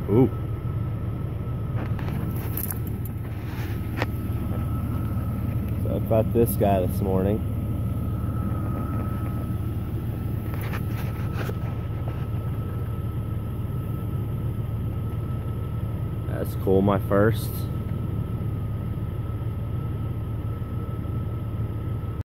Ooh. So I caught this guy this morning. That's cool, my first.